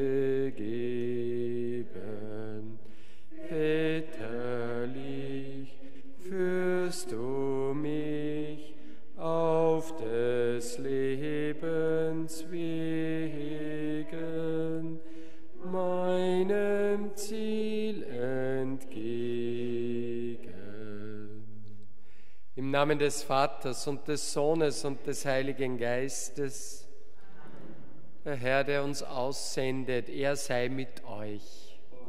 gegeben. Väterlich führst du mich auf des Lebens Wegen, meinem Ziel entgegen. Im Namen des Vaters und des Sohnes und des Heiligen Geistes, der Herr, der uns aussendet, er sei mit euch.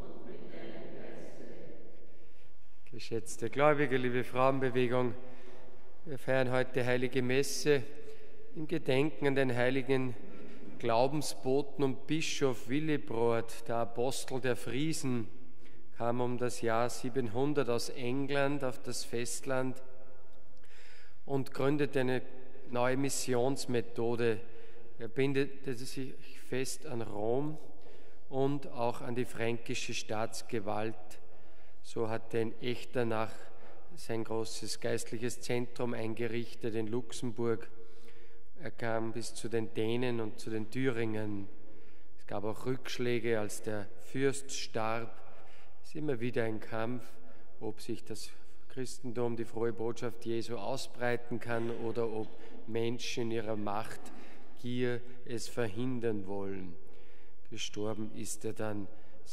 Geschätzte Gläubige, liebe Frauenbewegung, wir feiern heute Heilige Messe im Gedenken an den heiligen Glaubensboten und Bischof Willibrord, der Apostel der Friesen, kam um das Jahr 700 aus England auf das Festland und gründete eine neue Missionsmethode. Er bindete sich fest an Rom und auch an die fränkische Staatsgewalt. So hat er in Echternach sein großes geistliches Zentrum eingerichtet in Luxemburg. Er kam bis zu den Dänen und zu den Thüringen. Es gab auch Rückschläge, als der Fürst starb. Es ist immer wieder ein Kampf, ob sich das Christentum, die frohe Botschaft Jesu ausbreiten kann oder ob Menschen in ihrer Machtgier es verhindern wollen. Gestorben ist er dann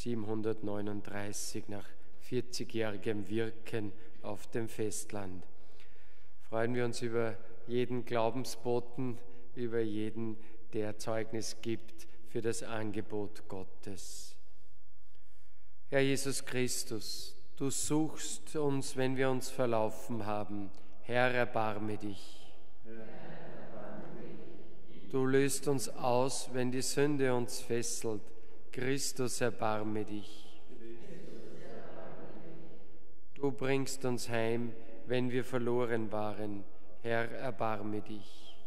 739 nach 40-jährigem Wirken auf dem Festland. Freuen wir uns über jeden Glaubensboten, über jeden, der Zeugnis gibt für das Angebot Gottes. Herr Jesus Christus, du suchst uns, wenn wir uns verlaufen haben. Herr, erbarme dich. Du löst uns aus, wenn die Sünde uns fesselt. Christus, erbarme dich. Du bringst uns heim, wenn wir verloren waren. Herr, erbarme dich.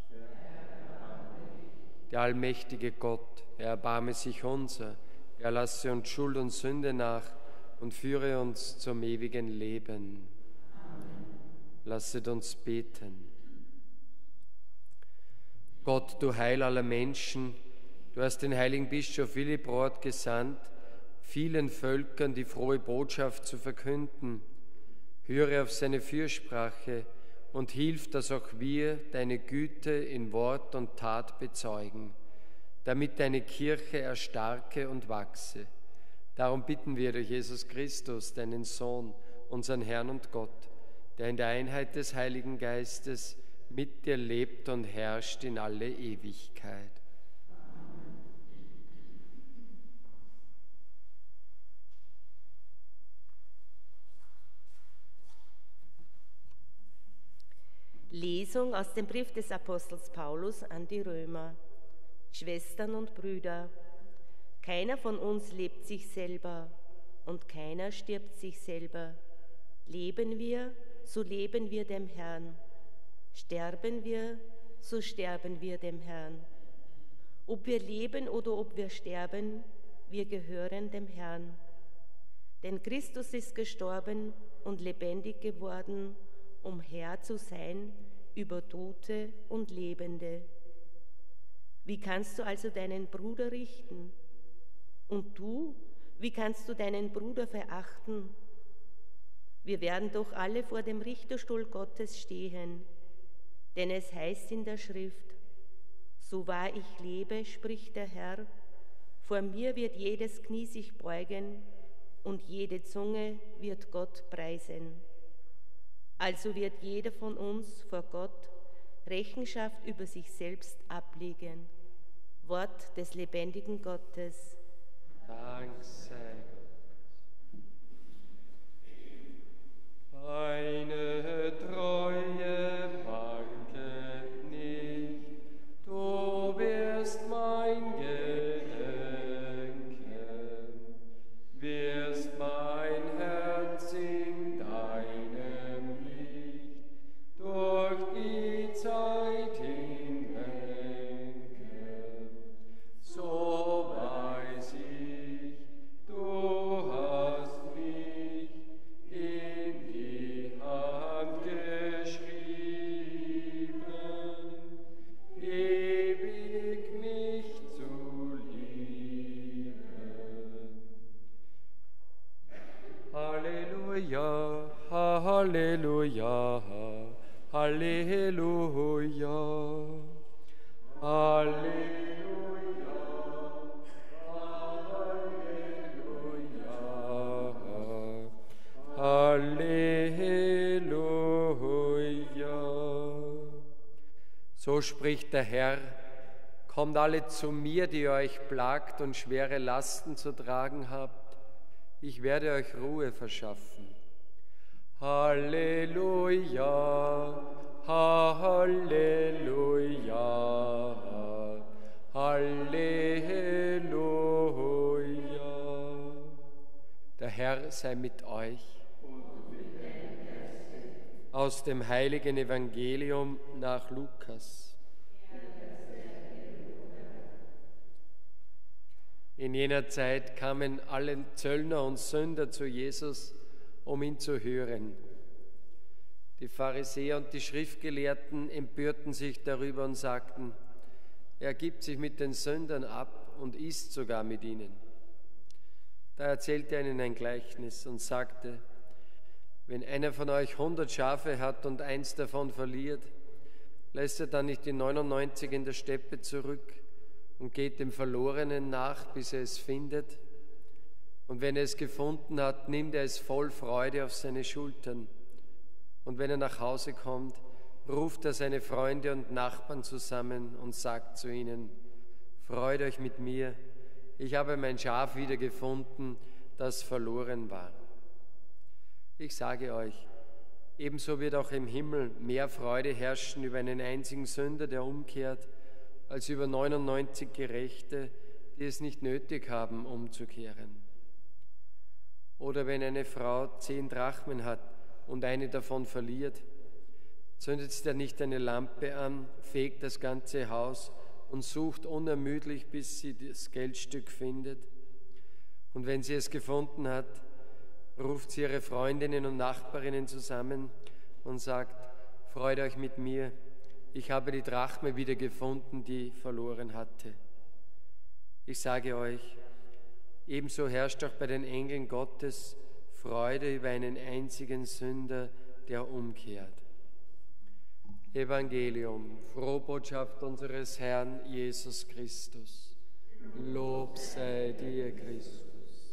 Der allmächtige Gott, er erbarme sich unser. Er lasse uns Schuld und Sünde nach und führe uns zum ewigen Leben. Amen. Lasset uns beten. Gott, du Heil aller Menschen, du hast den heiligen Bischof Willibrord gesandt, vielen Völkern die frohe Botschaft zu verkünden. Höre auf seine Fürsprache und hilf, dass auch wir deine Güte in Wort und Tat bezeugen, damit deine Kirche erstarke und wachse. Darum bitten wir durch Jesus Christus, deinen Sohn, unseren Herrn und Gott, der in der Einheit des Heiligen Geistes mit dir lebt und herrscht in alle Ewigkeit. Lesung aus dem Brief des Apostels Paulus an die Römer. Schwestern und Brüder, keiner von uns lebt sich selber und keiner stirbt sich selber. Leben wir, so leben wir dem Herrn. Sterben wir, so sterben wir dem Herrn. Ob wir leben oder ob wir sterben, wir gehören dem Herrn. Denn Christus ist gestorben und lebendig geworden, um Herr zu sein über Tote und Lebende. Wie kannst du also deinen Bruder richten? Und du, wie kannst du deinen Bruder verachten? Wir werden doch alle vor dem Richterstuhl Gottes stehen, denn es heißt in der Schrift, so wahr ich lebe, spricht der Herr, vor mir wird jedes Knie sich beugen und jede Zunge wird Gott preisen. Also wird jeder von uns vor Gott Rechenschaft über sich selbst ablegen. Wort des lebendigen Gottes. Dank sei Gott. Deine Treue wanket nicht, du wirst mein Gedenken, wirst mein Herz in deinem Licht durch die Zeit hinlenken. So weiß ich, du hast mich in die Hand gegeben. Halleluja, Halleluja, Halleluja, Halleluja, Halleluja, Halleluja. So spricht der Herr: Kommt alle zu mir, die ihr euch plagt und schwere Lasten zu tragen habt. Ich werde euch Ruhe verschaffen. Halleluja, Halleluja, Halleluja. Der Herr sei mit euch. Aus dem heiligen Evangelium nach Lukas. In jener Zeit kamen alle Zöllner und Sünder zu Jesus, um ihn zu hören. Die Pharisäer und die Schriftgelehrten empörten sich darüber und sagten: Er gibt sich mit den Sündern ab und isst sogar mit ihnen. Da erzählte er ihnen ein Gleichnis und sagte: Wenn einer von euch 100 Schafe hat und eins davon verliert, lässt er dann nicht die 99 in der Steppe zurück und geht dem Verlorenen nach, bis er es findet? Und wenn er es gefunden hat, nimmt er es voll Freude auf seine Schultern. Und wenn er nach Hause kommt, ruft er seine Freunde und Nachbarn zusammen und sagt zu ihnen: Freut euch mit mir, ich habe mein Schaf wiedergefunden, das verloren war. Ich sage euch, ebenso wird auch im Himmel mehr Freude herrschen über einen einzigen Sünder, der umkehrt, als über 99 Gerechte, die es nicht nötig haben, umzukehren. Oder wenn eine Frau 10 Drachmen hat und eine davon verliert, zündet sie dann nicht eine Lampe an, fegt das ganze Haus und sucht unermüdlich, bis sie das Geldstück findet. Und wenn sie es gefunden hat, ruft sie ihre Freundinnen und Nachbarinnen zusammen und sagt: Freut euch mit mir, ich habe die Drachme wiedergefunden, die verloren hatte. Ich sage euch, ebenso herrscht auch bei den Engeln Gottes Freude über einen einzigen Sünder, der umkehrt. Evangelium, Frohbotschaft unseres Herrn Jesus Christus. Lob sei dir, Christus.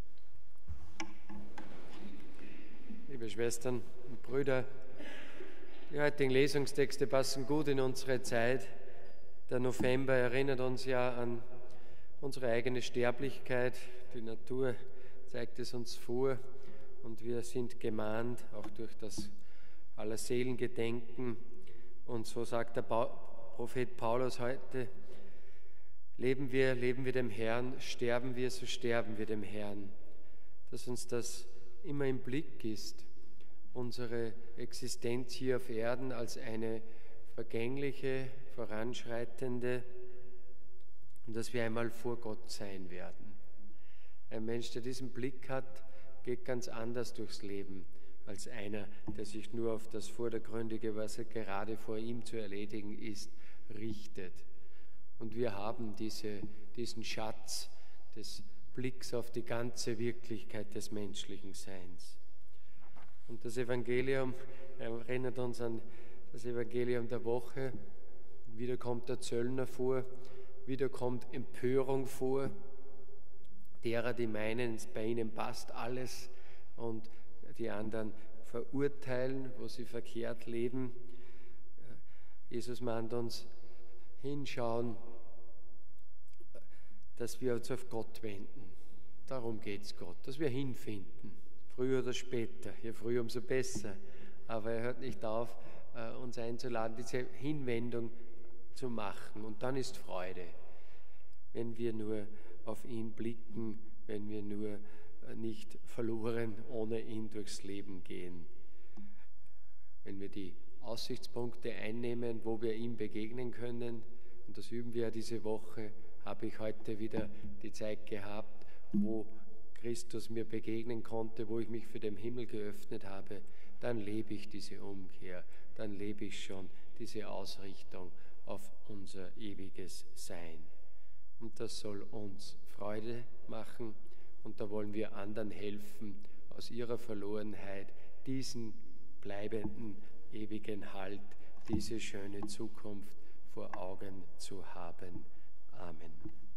Liebe Schwestern und Brüder, die heutigen Lesungstexte passen gut in unsere Zeit. Der November erinnert uns ja an unsere eigene Sterblichkeit. Die Natur zeigt es uns vor und wir sind gemahnt, auch durch das Allerseelengedenken. Und so sagt der Prophet Paulus heute: Leben wir dem Herrn, sterben wir, so sterben wir dem Herrn. Dass uns das immer im Blick ist, unsere Existenz hier auf Erden als eine vergängliche, voranschreitende, und dass wir einmal vor Gott sein werden. Ein Mensch, der diesen Blick hat, geht ganz anders durchs Leben als einer, der sich nur auf das Vordergründige, was gerade vor ihm zu erledigen ist, richtet. Und wir haben diesen Schatz des Blicks auf die ganze Wirklichkeit des menschlichen Seins. Und das Evangelium erinnert uns an das Evangelium der Woche. Wieder kommt der Zöllner vor, wieder kommt Empörung vor, derer, die meinen, bei ihnen passt alles und die anderen verurteilen, wo sie verkehrt leben. Jesus mahnt uns: hinschauen, dass wir uns auf Gott wenden. Darum geht es Gott, dass wir hinfinden. Früher oder später, je früher umso besser. Aber er hört nicht auf, uns einzuladen, diese Hinwendung zu machen. Und dann ist Freude, wenn wir nur auf ihn blicken, wenn wir nur nicht verloren ohne ihn durchs Leben gehen. Wenn wir die Aussichtspunkte einnehmen, wo wir ihm begegnen können, und das üben wir ja diese Woche, habe ich heute wieder die Zeit gehabt, wo Christus mir begegnen konnte, wo ich mich für den Himmel geöffnet habe, dann lebe ich diese Umkehr, dann lebe ich schon diese Ausrichtung auf unser ewiges Sein. Und das soll uns Freude machen und da wollen wir anderen helfen, aus ihrer Verlorenheit diesen bleibenden, ewigen Halt, diese schöne Zukunft vor Augen zu haben. Amen.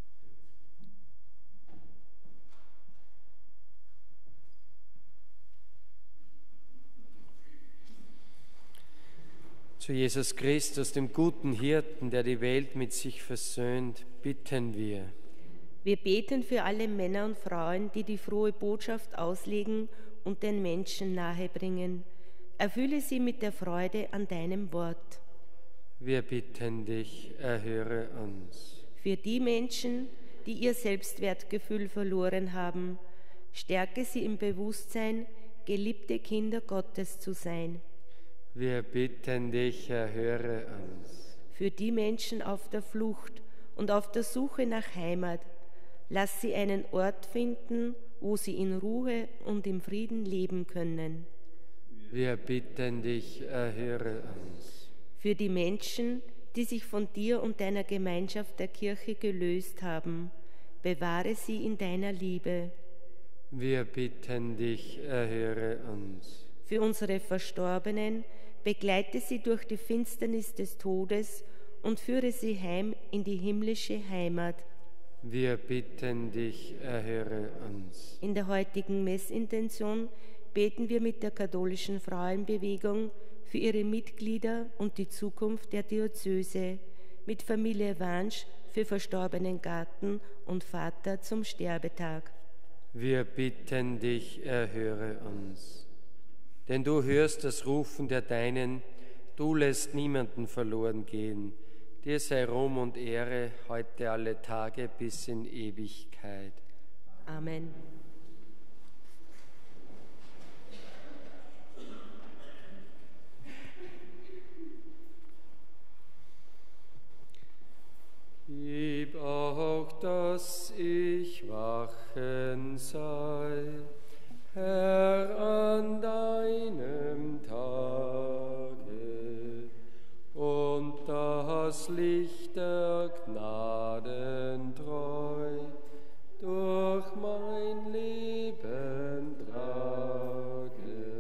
Zu Jesus Christus, dem guten Hirten, der die Welt mit sich versöhnt, bitten wir. Wir beten für alle Männer und Frauen, die die frohe Botschaft auslegen und den Menschen nahebringen. Erfülle sie mit der Freude an deinem Wort. Wir bitten dich, erhöre uns. Für die Menschen, die ihr Selbstwertgefühl verloren haben, stärke sie im Bewusstsein, geliebte Kinder Gottes zu sein. Wir bitten dich, erhöre uns. Für die Menschen auf der Flucht und auf der Suche nach Heimat, lass sie einen Ort finden, wo sie in Ruhe und im Frieden leben können. Wir bitten dich, erhöre uns. Für die Menschen, die sich von dir und deiner Gemeinschaft der Kirche gelöst haben, bewahre sie in deiner Liebe. Wir bitten dich, erhöre uns. Für unsere Verstorbenen, begleite sie durch die Finsternis des Todes und führe sie heim in die himmlische Heimat. Wir bitten dich, erhöre uns. In der heutigen Messintention beten wir mit der katholischen Frauenbewegung für ihre Mitglieder und die Zukunft der Diözese, mit Familie Wansch für verstorbenen Gatten und Vater zum Sterbetag. Wir bitten dich, erhöre uns. Denn du hörst das Rufen der Deinen, du lässt niemanden verloren gehen. Dir sei Ruhm und Ehre heute alle Tage bis in Ewigkeit. Amen. Gib auch, dass ich wachen sei, Herr, an deinem Tage, und das Licht der Gnaden treu durch mein Leben trage,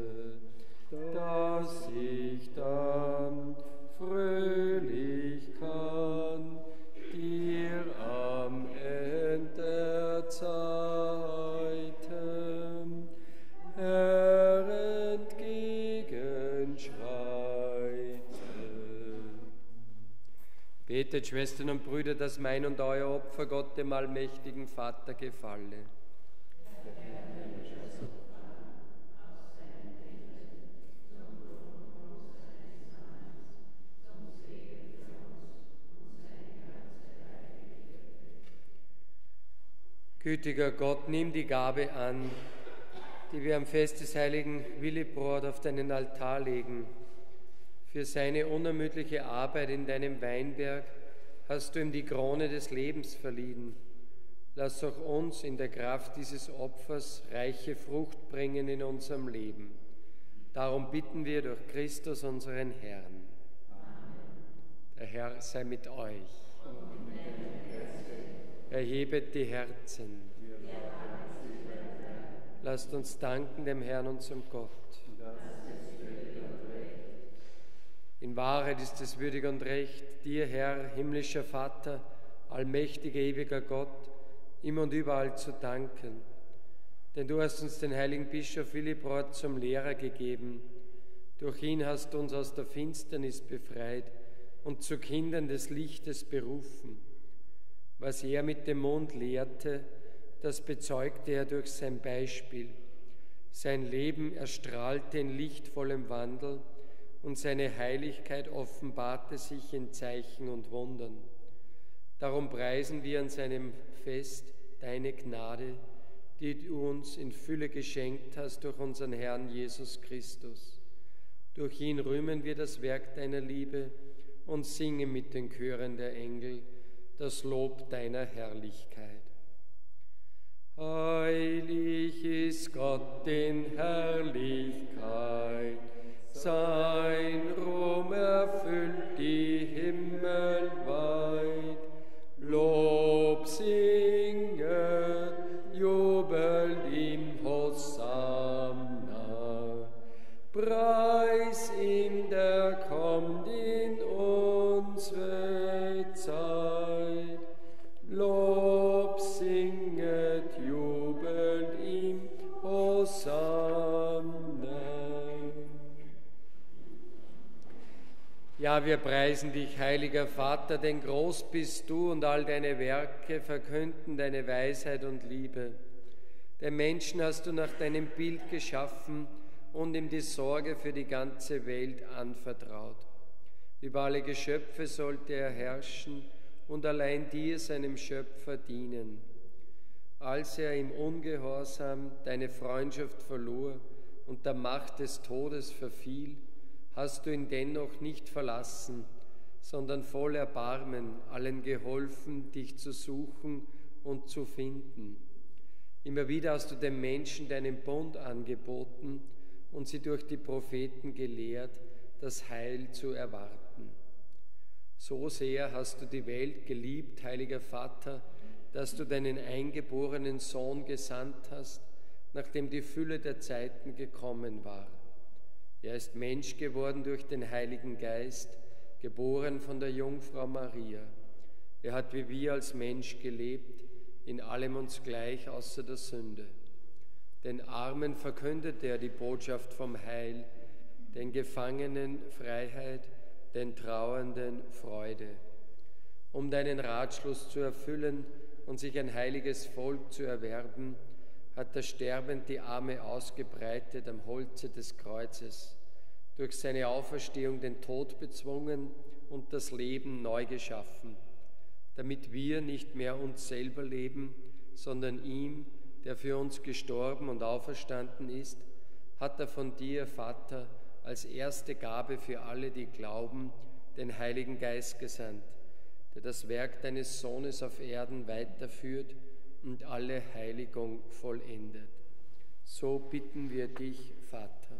dass ich dann fröhlich kann dir am Ende der Zeiten, Herr, entgegenschreiten. Betet, Schwestern und Brüder, dass mein und euer Opfer Gott, dem allmächtigen Vater, gefalle. Gütiger Gott, nimm die Gabe an, die wir am Fest des heiligen Willibrord auf deinen Altar legen. Für seine unermüdliche Arbeit in deinem Weinberg hast du ihm die Krone des Lebens verliehen. Lass auch uns in der Kraft dieses Opfers reiche Frucht bringen in unserem Leben. Darum bitten wir durch Christus, unseren Herrn. Amen. Der Herr sei mit euch. Erhebet die Herzen. Lasst uns danken dem Herrn, unserem Gott. In Wahrheit ist es würdig und recht, dir, Herr, himmlischer Vater, allmächtiger, ewiger Gott, immer und überall zu danken. Denn du hast uns den heiligen Bischof Willibrord zum Lehrer gegeben. Durch ihn hast du uns aus der Finsternis befreit und zu Kindern des Lichtes berufen. Was er mit dem Mund lehrte, das bezeugte er durch sein Beispiel. Sein Leben erstrahlte in lichtvollem Wandel und seine Heiligkeit offenbarte sich in Zeichen und Wundern. Darum preisen wir an seinem Fest deine Gnade, die du uns in Fülle geschenkt hast durch unseren Herrn Jesus Christus. Durch ihn rühmen wir das Werk deiner Liebe und singen mit den Chören der Engel das Lob deiner Herrlichkeit. Heilig ist Gott in Herrlichkeit, sein Ruhm erfüllt die Himmel weit. Lob singet, jubelt ihm Hosanna. Ja, wir preisen dich, heiliger Vater, denn groß bist du und all deine Werke verkünden deine Weisheit und Liebe. Den Menschen hast du nach deinem Bild geschaffen und ihm die Sorge für die ganze Welt anvertraut. Über alle Geschöpfe sollte er herrschen und allein dir, seinem Schöpfer, dienen. Als er im Ungehorsam deine Freundschaft verlor und der Macht des Todes verfiel, hast du ihn dennoch nicht verlassen, sondern voll Erbarmen allen geholfen, dich zu suchen und zu finden. Immer wieder hast du den Menschen deinen Bund angeboten und sie durch die Propheten gelehrt, das Heil zu erwarten. So sehr hast du die Welt geliebt, heiliger Vater, dass du deinen eingeborenen Sohn gesandt hast, nachdem die Fülle der Zeiten gekommen war. Er ist Mensch geworden durch den Heiligen Geist, geboren von der Jungfrau Maria. Er hat wie wir als Mensch gelebt, in allem uns gleich außer der Sünde. Den Armen verkündete er die Botschaft vom Heil, den Gefangenen Freiheit, den Trauernden Freude. Um deinen Ratschluss zu erfüllen und sich ein heiliges Volk zu erwerben, hat der Sterbend die Arme ausgebreitet am Holze des Kreuzes, durch seine Auferstehung den Tod bezwungen und das Leben neu geschaffen, damit wir nicht mehr uns selber leben, sondern ihm, der für uns gestorben und auferstanden ist, hat er von dir, Vater, als erste Gabe für alle, die glauben, den Heiligen Geist gesandt, der das Werk deines Sohnes auf Erden weiterführt und alle Heiligung vollendet. So bitten wir dich, Vater.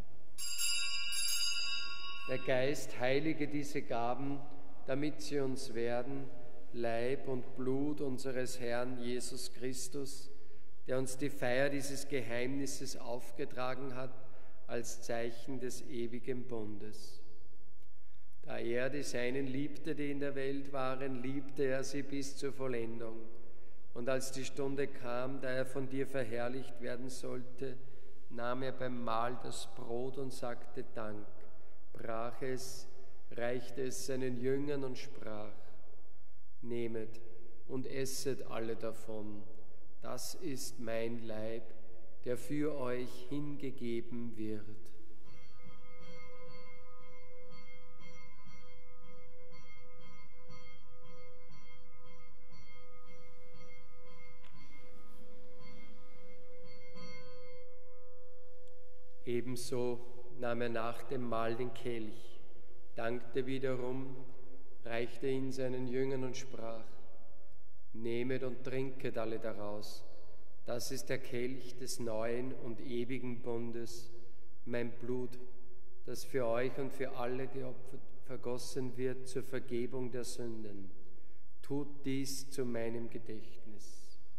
Der Geist heilige diese Gaben, damit sie uns werden, Leib und Blut unseres Herrn Jesus Christus, der uns die Feier dieses Geheimnisses aufgetragen hat als Zeichen des ewigen Bundes. Da er die Seinen liebte, die in der Welt waren, liebte er sie bis zur Vollendung. Und als die Stunde kam, da er von dir verherrlicht werden sollte, nahm er beim Mahl das Brot und sagte Dank, brach es, reichte es seinen Jüngern und sprach: Nehmet und esset alle davon, das ist mein Leib, der für euch hingegeben wird. Ebenso nahm er nach dem Mahl den Kelch, dankte wiederum, reichte ihn seinen Jüngern und sprach: Nehmet und trinket alle daraus, das ist der Kelch des neuen und ewigen Bundes, mein Blut, das für euch und für alle geopfert, vergossen wird zur Vergebung der Sünden. Tut dies zu meinem Gedächtnis.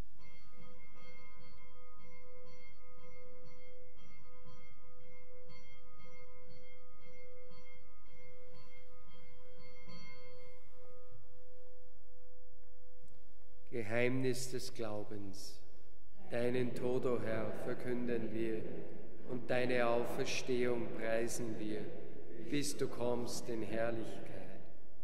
Geheimnis des Glaubens. Deinen Tod, o Herr, verkünden wir und deine Auferstehung preisen wir, bis du kommst in Herrlichkeit.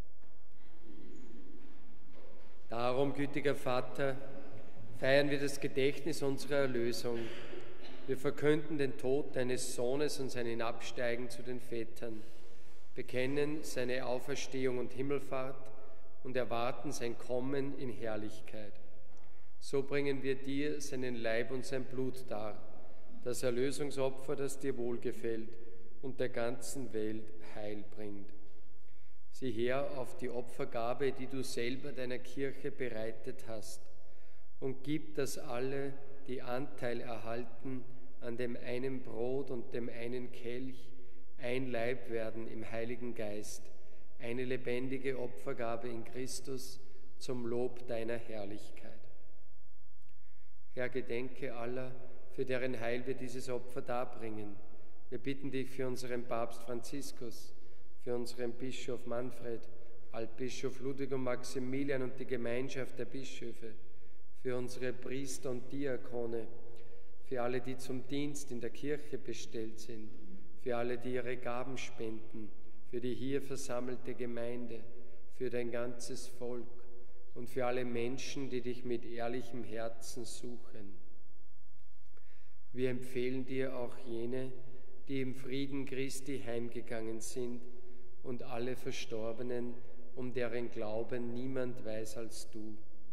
Darum, gütiger Vater, feiern wir das Gedächtnis unserer Erlösung. Wir verkünden den Tod deines Sohnes und sein Hinabsteigen zu den Vätern, bekennen seine Auferstehung und Himmelfahrt und erwarten sein Kommen in Herrlichkeit. So bringen wir dir seinen Leib und sein Blut dar, das Erlösungsopfer, das dir wohlgefällt und der ganzen Welt Heil bringt. Sieh her auf die Opfergabe, die du selber deiner Kirche bereitet hast, und gib, dass alle, die Anteil erhalten an dem einen Brot und dem einen Kelch, ein Leib werden im Heiligen Geist, eine lebendige Opfergabe in Christus zum Lob deiner Herrlichkeit. Herr, gedenke aller, für deren Heil wir dieses Opfer darbringen. Wir bitten dich für unseren Papst Franziskus, für unseren Bischof Manfred, Altbischof Ludwig und Maximilian und die Gemeinschaft der Bischöfe, für unsere Priester und Diakone, für alle, die zum Dienst in der Kirche bestellt sind, für alle, die ihre Gaben spenden, für die hier versammelte Gemeinde, für dein ganzes Volk und für alle Menschen, die dich mit ehrlichem Herzen suchen. Wir empfehlen dir auch jene, die im Frieden Christi heimgegangen sind, und alle Verstorbenen, um deren Glauben niemand weiß als du.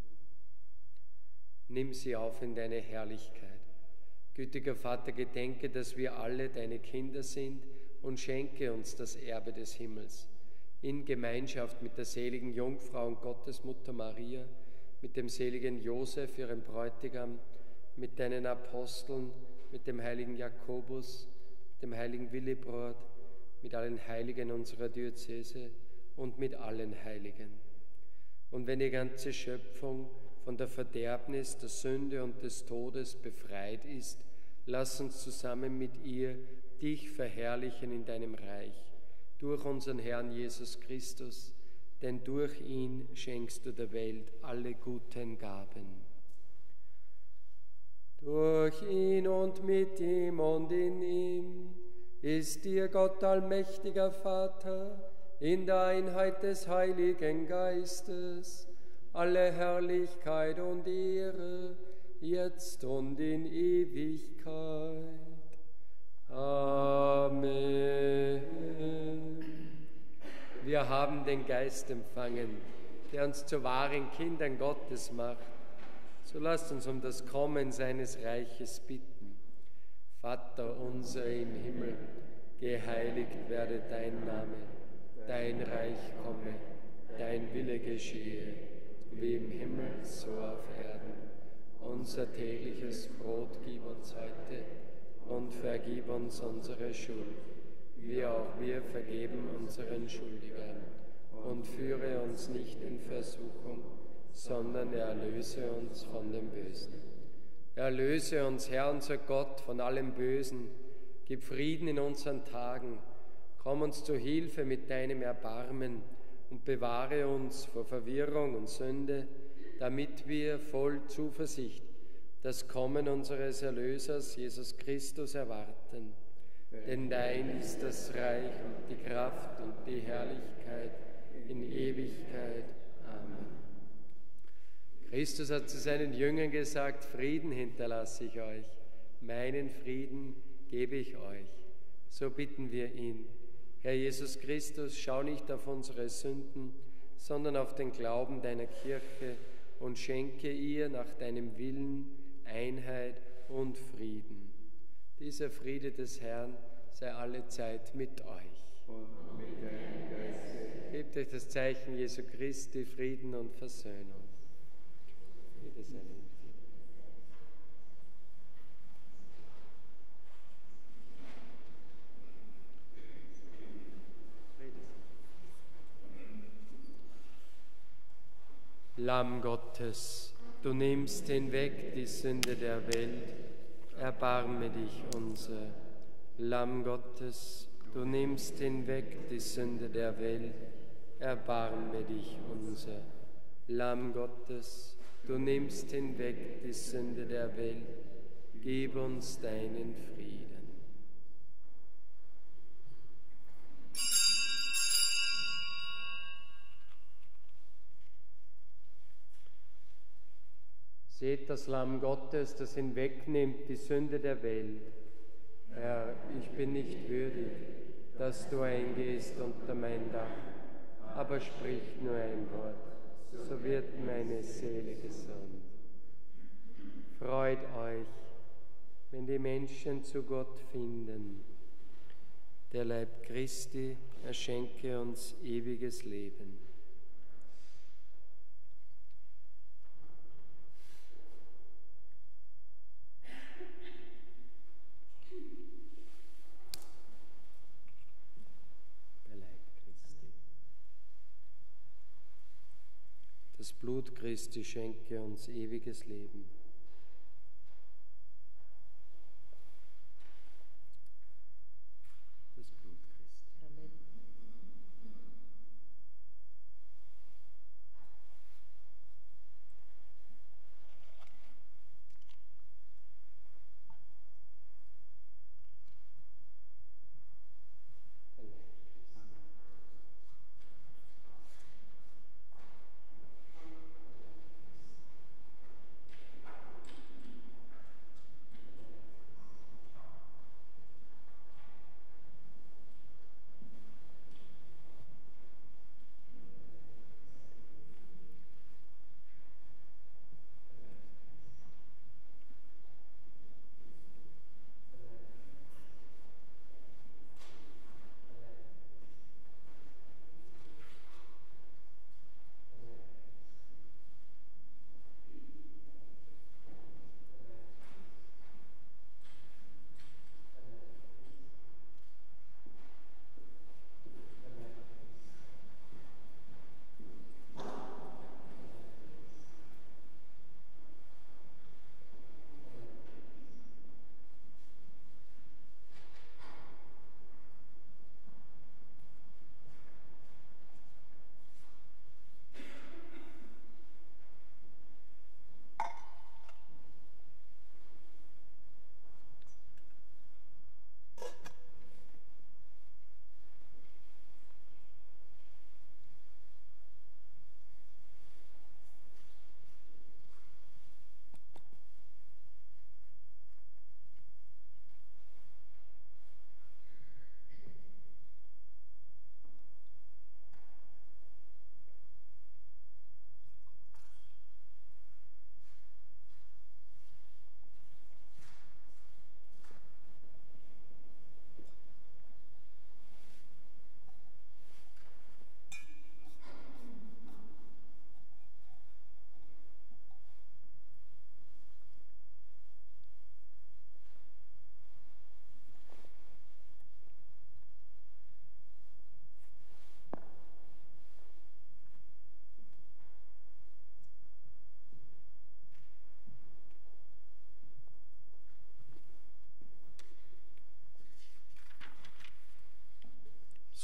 Nimm sie auf in deine Herrlichkeit. Gütiger Vater, gedenke, dass wir alle deine Kinder sind und schenke uns das Erbe des Himmels. In Gemeinschaft mit der seligen Jungfrau und Gottesmutter Maria, mit dem seligen Josef, ihrem Bräutigam, mit deinen Aposteln, mit dem heiligen Jakobus, mit dem heiligen Willibrord, mit allen Heiligen unserer Diözese und mit allen Heiligen. Und wenn die ganze Schöpfung von der Verderbnis, der Sünde und des Todes befreit ist, lass uns zusammen mit ihr dich verherrlichen in deinem Reich, durch unseren Herrn Jesus Christus, denn durch ihn schenkst du der Welt alle guten Gaben. Durch ihn und mit ihm und in ihm ist dir Gott allmächtiger Vater, in der Einheit des Heiligen Geistes, alle Herrlichkeit und Ehre, jetzt und in Ewigkeit. Amen. Wir haben den Geist empfangen, der uns zu wahren Kindern Gottes macht. So lasst uns um das Kommen seines Reiches bitten. Vater unser im Himmel, geheiligt werde dein Name, dein Reich komme, dein Wille geschehe, wie im Himmel, so auf Erden. Unser tägliches Brot gib uns heute und vergib uns unsere Schuld, wie auch wir vergeben unseren Schuldigern. Und führe uns nicht in Versuchung, sondern erlöse uns von dem Bösen. Erlöse uns, Herr, unser Gott, von allem Bösen. Gib Frieden in unseren Tagen. Komm uns zu Hilfe mit deinem Erbarmen und bewahre uns vor Verwirrung und Sünde, damit wir voll Zuversicht das Kommen unseres Erlösers, Jesus Christus, erwarten. Denn dein ist das Reich und die Kraft und die Herrlichkeit in Ewigkeit. Amen. Christus hat zu seinen Jüngern gesagt, Frieden hinterlasse ich euch, meinen Frieden gebe ich euch. So bitten wir ihn. Herr Jesus Christus, schau nicht auf unsere Sünden, sondern auf den Glauben deiner Kirche und schenke ihr nach deinem Willen Einheit und Frieden. Dieser Friede des Herrn sei alle Zeit mit euch. Und mit deinem Geiste. Gebt euch das Zeichen Jesu Christi, Frieden und Versöhnung. Friede sei mit dir. Lamm Gottes, du nimmst hinweg die Sünde der Welt, erbarme dich unser. Lamm Gottes, du nimmst hinweg die Sünde der Welt, erbarme dich unser. Lamm Gottes, du nimmst hinweg die Sünde der Welt, gib uns deinen Frieden. Seht das Lamm Gottes, das hinwegnimmt die Sünde der Welt. Herr, ich bin nicht würdig, dass du eingehst unter mein Dach, aber sprich nur ein Wort, so wird meine Seele gesund. Freut euch, wenn die Menschen zu Gott finden. Der Leib Christi, er schenke uns ewiges Leben. Das Blut Christi schenke uns ewiges Leben. Das Blut Christi. Amen.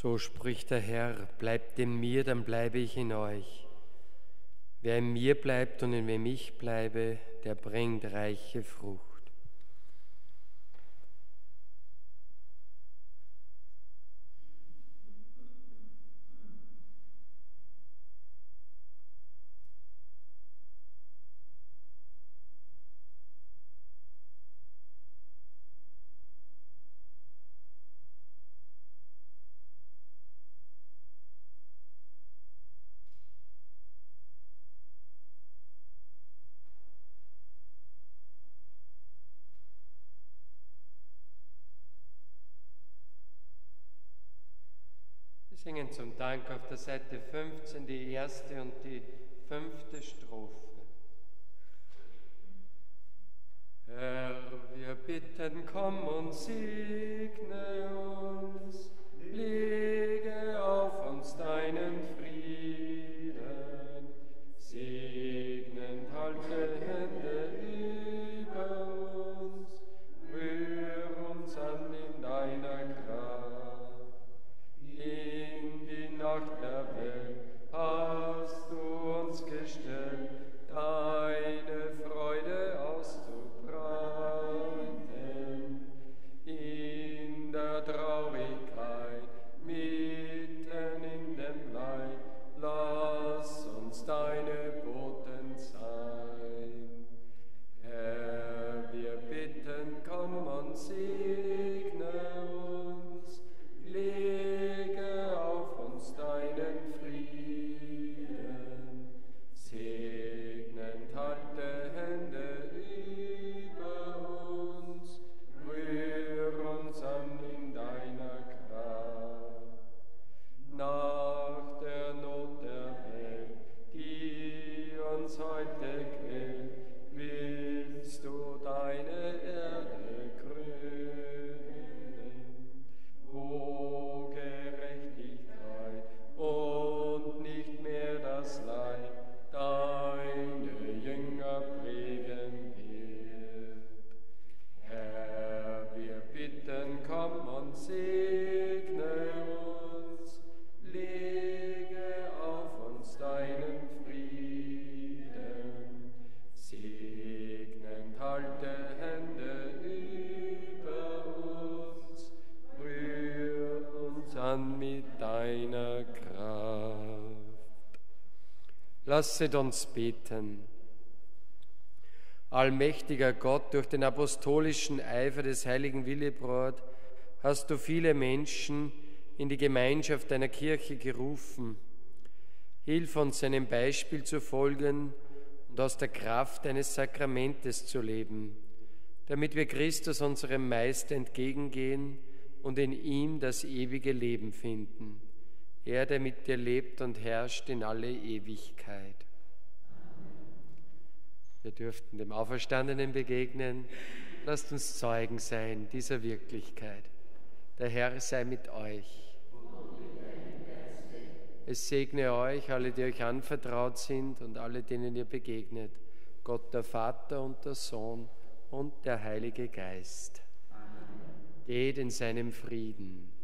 So spricht der Herr, bleibt in mir, dann bleibe ich in euch. Wer in mir bleibt und in wem ich bleibe, der bringt reiche Frucht. Wir singen zum Dank auf der Seite 15 die erste und die 5. Strophe. Herr, wir bitten, komm und segne uns, lege auf uns deinen Frieden, segnend halte Hände über uns, rühr uns an in deiner Kraft. In die Nacht der Welt hast du uns gestellt, deine Freude auszubreiten. In der Traurigkeit, mitten in dem Leid, lass uns deine Boten sein. Herr, wir bitten, komm und segne uns, lege auf uns deinen Frieden, segnend halte Hände über uns, rühr uns an in deiner Kraft. Nach der Not der Welt, die uns heute quält, willst du deine Erde krönen, wo Gerechtigkeit und nicht mehr das Leid deine Jünger prägen wird. Herr, wir bitten, komm und segne uns, lege auf uns deinen Frieden, segnend halte Hände über uns, rühr uns an mit deiner Kraft. Lasset uns beten. Allmächtiger Gott, durch den apostolischen Eifer des heiligen Willibrord hast du viele Menschen in die Gemeinschaft deiner Kirche gerufen. Hilf uns, seinem Beispiel zu folgen und aus der Kraft eines Sakramentes zu leben, damit wir Christus, unserem Meister, entgegengehen und in ihm das ewige Leben finden. Er, der mit dir lebt und herrscht in alle Ewigkeit. Wir dürften dem Auferstandenen begegnen. Lasst uns Zeugen sein dieser Wirklichkeit. Der Herr sei mit euch. Es segne euch, alle, die euch anvertraut sind und alle, denen ihr begegnet. Gott, der Vater und der Sohn und der Heilige Geist. Amen. Geht in seinem Frieden.